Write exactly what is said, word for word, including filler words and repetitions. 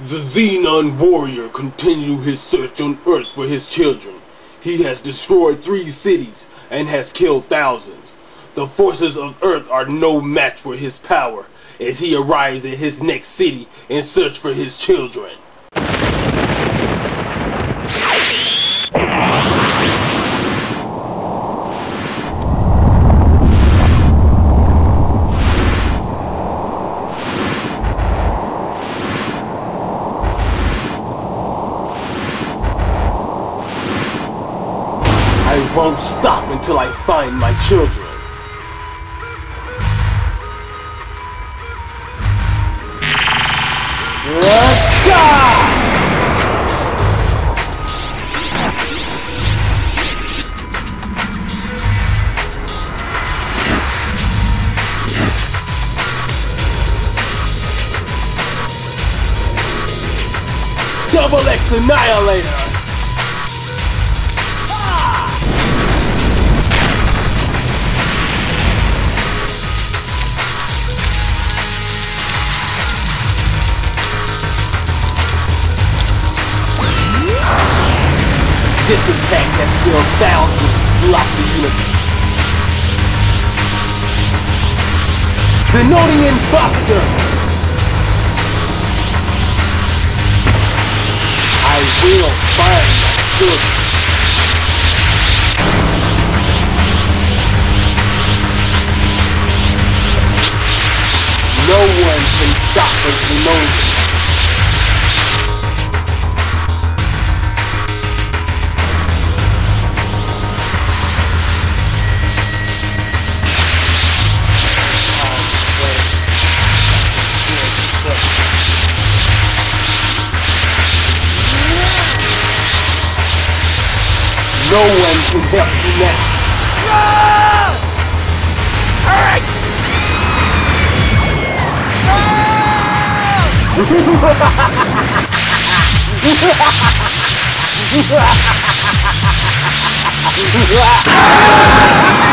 The Xenon warrior continues his search on Earth for his children. He has destroyed three cities and has killed thousands. The forces of Earth are no match for his power as he arrives at his next city in search for his children. I won't stop until I find my children. Double X Annihilator! This attack has killed thousands throughout the universe. Zenonian Buster! I will find my children. No one can stop a Zenonian. No one can help you now. No! Alright! No!